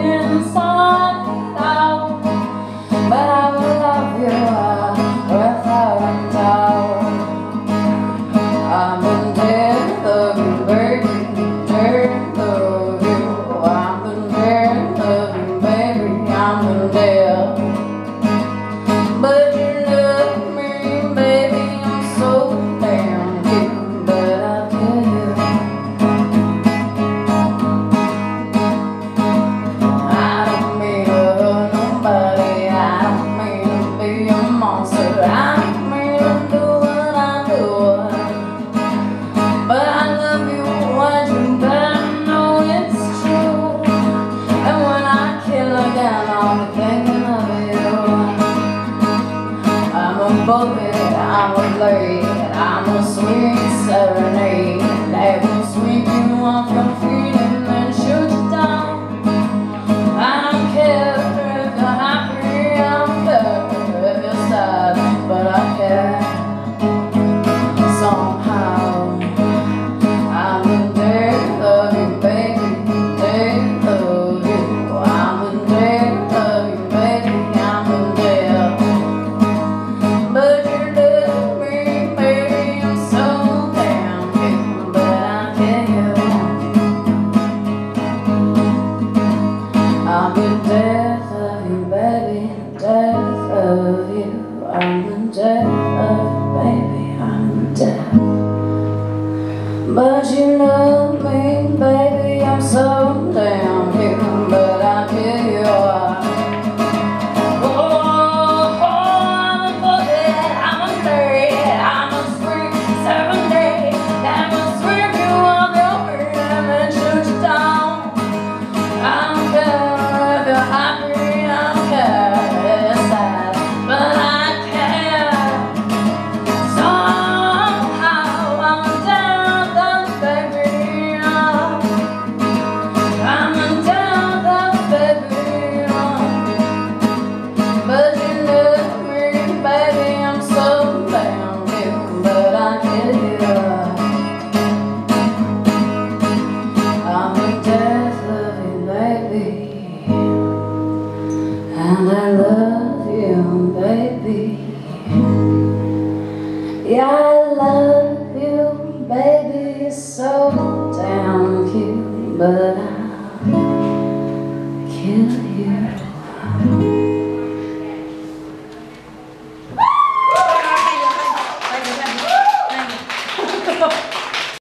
inside out, but I will love you without a doubt. I'm in debt of you, baby, debt of you. I'm in debt of you, baby, I'm in debt. But you love me, baby, I'm so damn cute, but I tell you, I don't mean to hurt nobody, I don't mean to be a monster, I don't mean to do what I do, but I love you, and you better know it's true. And when I kill again, I'll be thinking of you. I'm a bucket, I'm a blade, I'm a sweet serenade that will sweep you off your feet and then shoot you down. I don't care if you're happy, I don't care if you're sad, but I care somehow. I'm in debt of you, baby, debt of you. I'm in debt of you, baby, I'm in debt. But you love me, baby, I'm so damn cute, but I tell you, I'm in debt of you, baby, debt of you. I'm in debt of you, baby, I'm in debt. But you love me, baby, I'm so damn cute, but I tell you, I'm a bucket, I'm a blade, I'm a sweet serenade that will sweep you off your feet and then shoot you down. I don't care if you're happy, I don't care if you're sad, but I care somehow. I'm down the baby, I'm down the baby, but you love me, baby, I'm so damn cute, but I tell you, I'm in debt of you, baby, and I love you, baby. Yeah, I love you, baby, you're so damn cute, but I'll kill you.